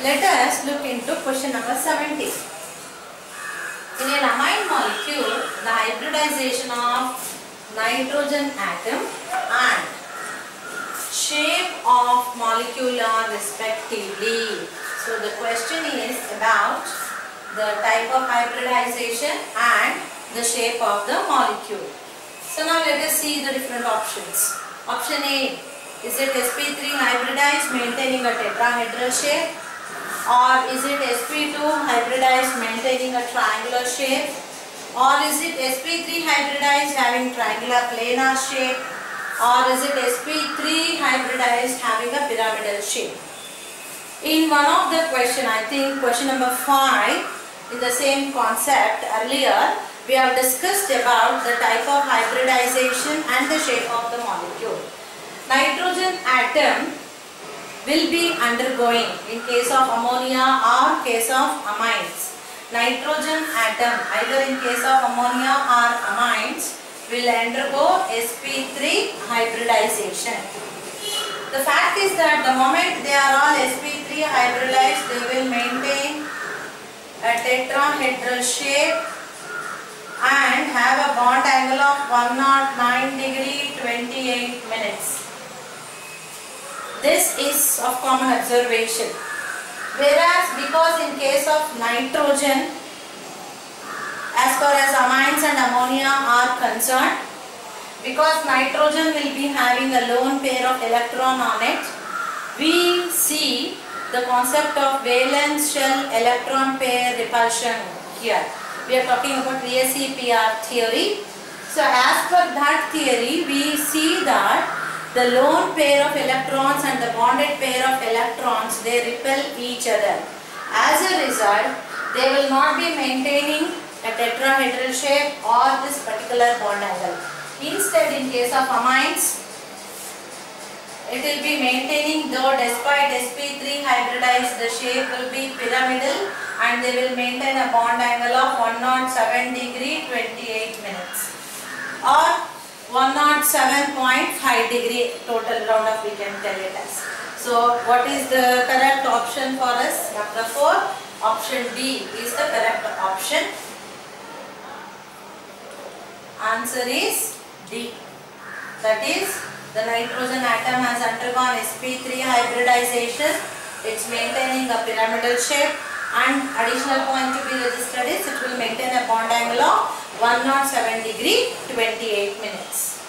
Let us look into question number 70. In an amine molecule, the hybridization of nitrogen atom and shape of molecule are respectively. So the question is about the type of hybridization and the shape of the molecule. So now let us see the different options. Option A, is it sp3 hybridized maintaining a tetrahedral shape, or is it sp2 hybridized maintaining a triangular shape, or is it sp3 hybridized having triangular planar shape, or is it sp3 hybridized having a pyramidal shape? In one of the question, I think question number 5, in the same concept earlier, we have discussed about the type of hybridization and the shape of the molecule. Nitrogen atom will be undergoing in case of ammonia or case of amines. Nitrogen atom, either in case of ammonia or amines, will undergo sp3 hybridization. The fact is that the moment they are all sp3 hybridized, they will maintain a tetrahedral shape and have a bond angle of 109 degree 28 minutes. This is of common observation. Whereas because in case of nitrogen, as far as amines and ammonia are concerned, because nitrogen will be having a lone pair of electron on it, we see the concept of valence shell electron pair repulsion here. We are talking about VSEPR theory. So as per that theory, we see that the lone pair of electrons and the bonded pair of electrons, they repel each other. As a result, they will not be maintaining a tetrahedral shape or this particular bond angle. Instead, in case of amines, it will be maintaining, though despite sp3 hybridized, the shape will be pyramidal and they will maintain a bond angle of 107 degree 28 minutes or 107.5 degree total round off, we can tell it as. So what is the correct option for us? Number 4, option D is the correct option. Answer is D. That is, the nitrogen atom has undergone sp3 hybridization. It's maintaining a pyramidal shape, and additional point to be registered is it will maintain a bond angle of 107 degree 28 minutes.